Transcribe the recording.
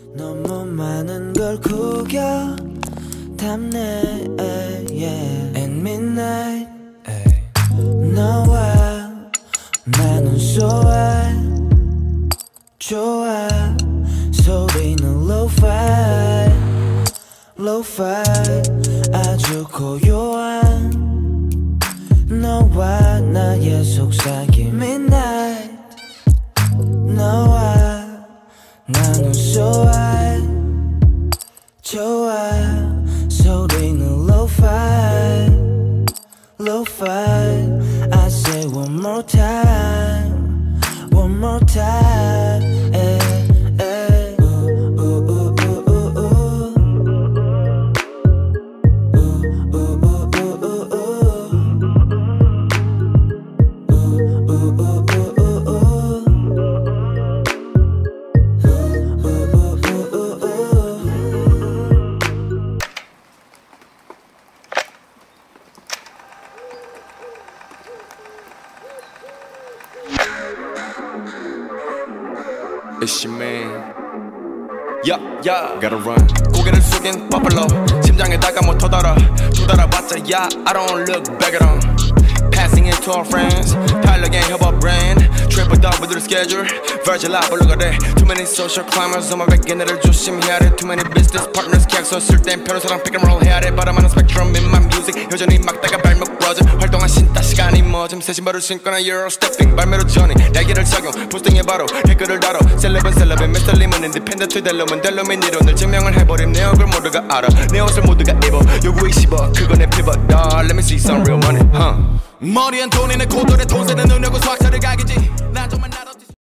너무 많은 걸 구겨 담네 And midnight 너와 나는 좋아 좋아 소리는 low-fi low-fi 아주 고요한 너와 나의 속삭임 Midnight 너와 나는 좋아 좋아 소리는 low-fi low-fi I say one more time one more time It's your man. Gotta run. 고개를 숙인 버플로 심장에다가 못 터달아 두달아봤자 I don't look back at them. Passing it to our friends 달력에 협업 brand Triple double with the schedule Virgil I 불러가 돼 Too many social climbers on my back 얘네를 조심해야 돼 Too many business partners 계약서 쓸 땐 변호사랑 pick and roll 해야 돼 바람하는 spectrum in my music 여전히 막다가 발목 부러져 활동한 신따 시간이 멎음 새 신발을 신거나 Euro stepping 발매로 전이 날개를 착용 포스팅에 바로 댓글을 달어 셀럽은 셀럽인 Mr. Lim은 인디펜던트 델로면 델로민 이론을 증명을 해버림 내 얼굴 모두가 알아 내 옷을 모두가 입어 요구에 씹어 그거 내 피벗 Let me see some real money 머리엔 돈이 내 코돌에 돈 세는 능력은 수학자를 가겠지 난 정말 나도